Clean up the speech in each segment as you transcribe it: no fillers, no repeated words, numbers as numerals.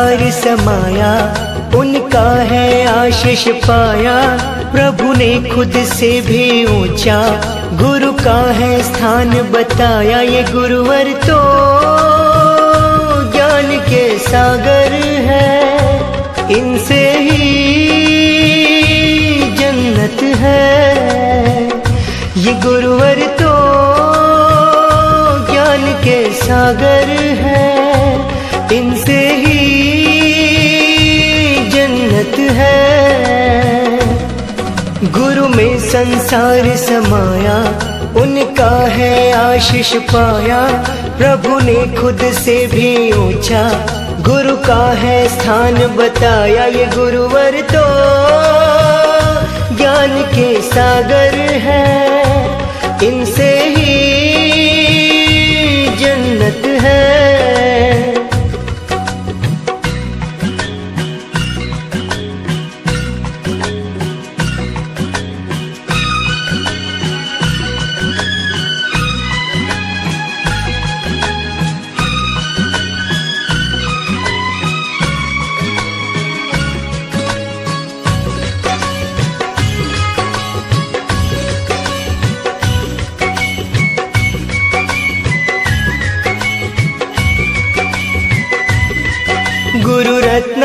संसार समाया, उनका है आशीष पाया। प्रभु ने खुद से भी ऊंचा गुरु का है स्थान बताया। ये गुरुवर तो ज्ञान के सागर है, इनसे ही जन्नत है। ये गुरुवर तो ज्ञान के सागर है, इनसे ही जन्नत है। गुरु में संसार समाया, उनका है आशीष पाया। प्रभु ने खुद से भी ऊंचा गुरु का है स्थान बताया। ये गुरुवर तो ज्ञान के सागर है, इनसे ही जन्नत है। गुरु रत्ना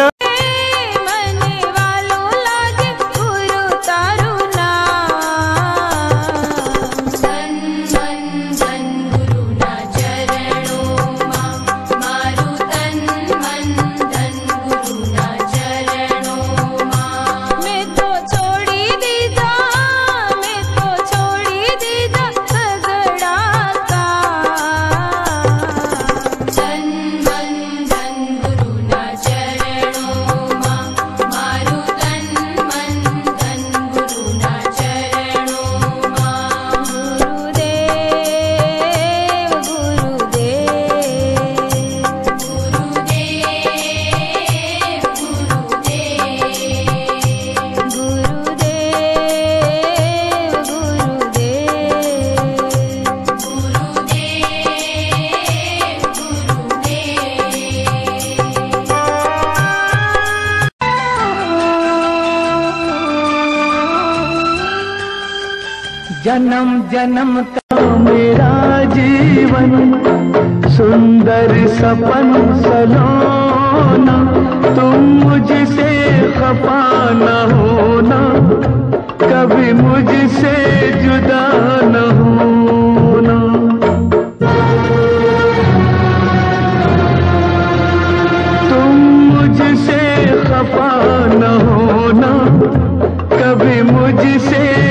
जन्म जन्म का मेरा जीवन, सुंदर सपन सलोना। तुम मुझसे खफा न होना, कभी मुझसे जुदा न होना। तुम मुझसे खफा न होना, कभी मुझसे